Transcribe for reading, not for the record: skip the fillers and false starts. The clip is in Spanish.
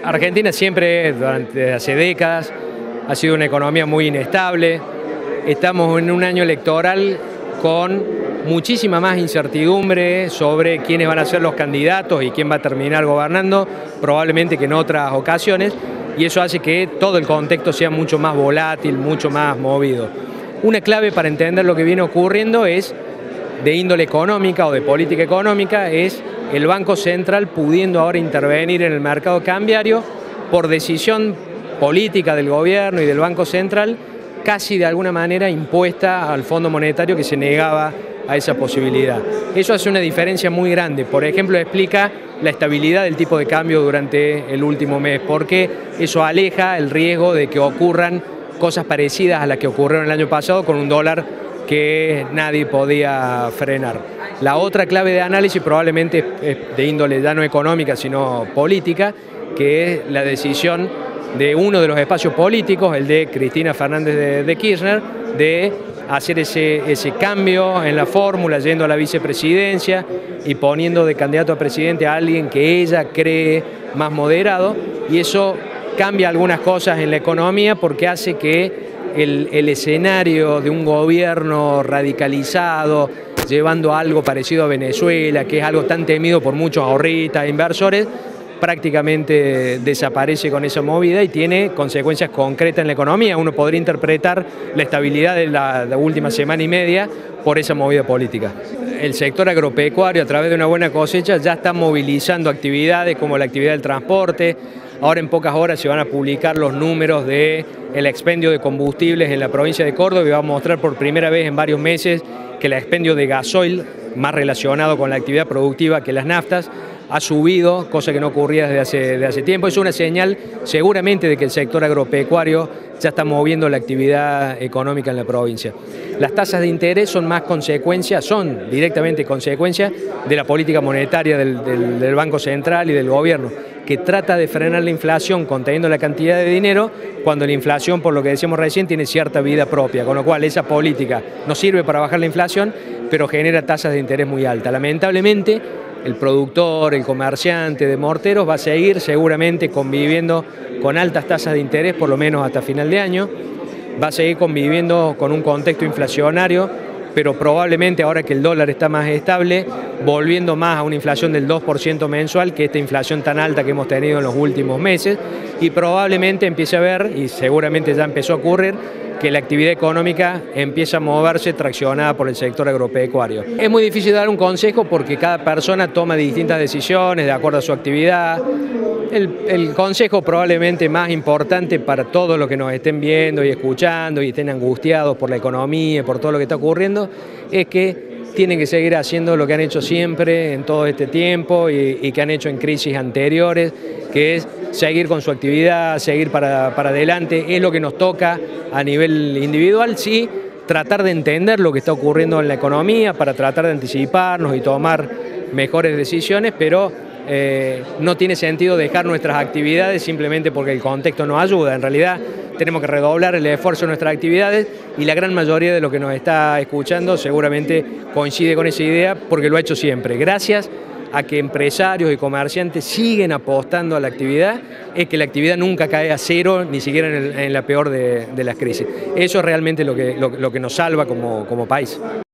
Argentina siempre, durante hace décadas, ha sido una economía muy inestable. Estamos en un año electoral con muchísima más incertidumbre sobre quiénes van a ser los candidatos y quién va a terminar gobernando, probablemente que en otras ocasiones, y eso hace que todo el contexto sea mucho más volátil, mucho más movido. Una clave para entender lo que viene ocurriendo es, de índole económica o de política económica, es el Banco Central pudiendo ahora intervenir en el mercado cambiario por decisión política del gobierno y del Banco Central, casi de alguna manera impuesta al Fondo Monetario, que se negaba a esa posibilidad. Eso hace una diferencia muy grande. Por ejemplo, explica la estabilidad del tipo de cambio durante el último mes, porque eso aleja el riesgo de que ocurran cosas parecidas a las que ocurrieron el año pasado con un dólar que nadie podía frenar. La otra clave de análisis probablemente es de índole ya no económica, sino política, que es la decisión de uno de los espacios políticos, el de Cristina Fernández de Kirchner, de hacer ese cambio en la fórmula, yendo a la vicepresidencia y poniendo de candidato a presidente a alguien que ella cree más moderado, y eso cambia algunas cosas en la economía porque hace que el escenario de un gobierno radicalizado, llevando algo parecido a Venezuela, que es algo tan temido por muchos ahorristas e inversores, prácticamente desaparece con esa movida y tiene consecuencias concretas en la economía. Uno podría interpretar la estabilidad de la última semana y media por esa movida política. El sector agropecuario, a través de una buena cosecha, ya está movilizando actividades como la actividad del transporte. Ahora en pocas horas se van a publicar los números del expendio de combustibles en la provincia de Córdoba y va a mostrar por primera vez en varios meses que el expendio de gasoil, más relacionado con la actividad productiva que las naftas, ha subido, cosa que no ocurría desde hace tiempo. Es una señal seguramente de que el sector agropecuario ya está moviendo la actividad económica en la provincia. Las tasas de interés son directamente consecuencia de la política monetaria del Banco Central y del gobierno, que trata de frenar la inflación conteniendo la cantidad de dinero, cuando la inflación, por lo que decíamos recién, tiene cierta vida propia, con lo cual esa política no sirve para bajar la inflación, pero genera tasas de interés muy altas. Lamentablemente, el productor, el comerciante de morteros va a seguir seguramente conviviendo con altas tasas de interés, por lo menos hasta final de año, va a seguir conviviendo con un contexto inflacionario, pero probablemente ahora que el dólar está más estable, volviendo más a una inflación del 2% mensual, que esta inflación tan alta que hemos tenido en los últimos meses, y probablemente empiece a ver, y seguramente ya empezó a ocurrir, que la actividad económica empieza a moverse traccionada por el sector agropecuario. Es muy difícil dar un consejo porque cada persona toma distintas decisiones de acuerdo a su actividad. El consejo probablemente más importante para todos los que nos estén viendo y escuchando y estén angustiados por la economía, por todo lo que está ocurriendo, es que tienen que seguir haciendo lo que han hecho siempre en todo este tiempo y que han hecho en crisis anteriores, que es seguir con su actividad, seguir para adelante. Es lo que nos toca a nivel individual, sí, tratar de entender lo que está ocurriendo en la economía para tratar de anticiparnos y tomar mejores decisiones, pero no tiene sentido dejar nuestras actividades simplemente porque el contexto nos ayuda. En realidad tenemos que redoblar el esfuerzo en nuestras actividades y la gran mayoría de los que nos está escuchando seguramente coincide con esa idea porque lo ha hecho siempre. Gracias a que empresarios y comerciantes siguen apostando a la actividad, es que la actividad nunca cae a cero, ni siquiera en la peor de las crisis. Eso es realmente lo que nos salva como país.